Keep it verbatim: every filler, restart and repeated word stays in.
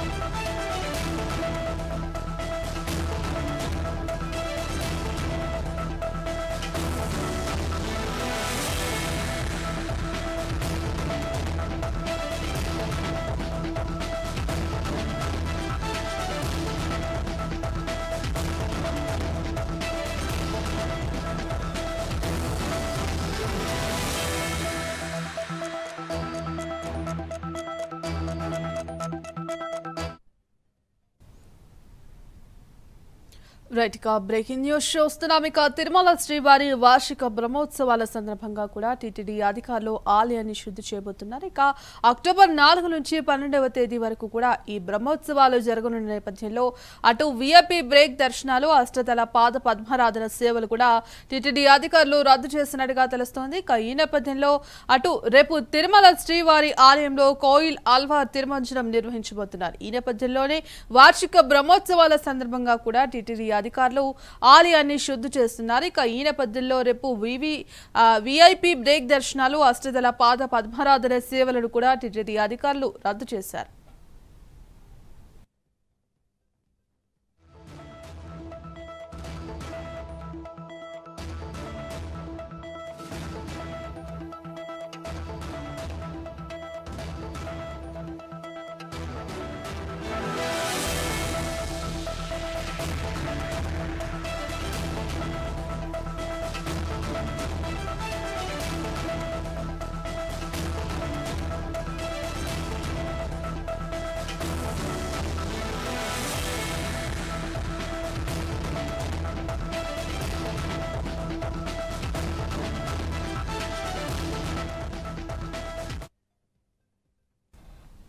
Right ఇక breaking news చూస్తున్నాం. ఇక తిరుమల శ్రీవారి వార్షిక బ్రహ్మోత్సవాల సందర్భంగా కూడా టీటీడీ అధికారులు ఆలయాన్ని శుద్ధి చేయబోతున్నారు. ఇక అక్టోబర్ నాలుగు నుంచి పన్నెండవ తేదీ వరకు కూడా ఈ బ్రహ్మోత్సవాలు జరగనున్న నేపథ్యంలో అటు విఐపి బ్రేక్ దర్శనాలు, అష్టదళ పాద పద్మారాధన సేవలు కూడా టీటీడీ అధికారులు రద్దు చేసినట్టుగా తెలుస్తోంది. ఇక ఈ నేపథ్యంలో అటు రేపు తిరుమల శ్రీవారి ఆలయంలో కోయిల్ ఆల్వార్ తిరుమంజనం నిర్వహించబోతున్నారు. ఈ నేపథ్యంలోనే వార్షిక బ్రహ్మోత్సవాల సందర్భంగా కూడా టీటీడీ అధికారులు ఆలయాన్ని శుద్ధి చేస్తున్నారు. ఇక ఈ నేపథ్యంలో రేపు వివి విఐపి బ్రేక్ దర్శనాలు, అష్టదళ పాద పద్మారాధన సేవలను కూడా టీటీడీ అధికారులు రద్దు చేశారు.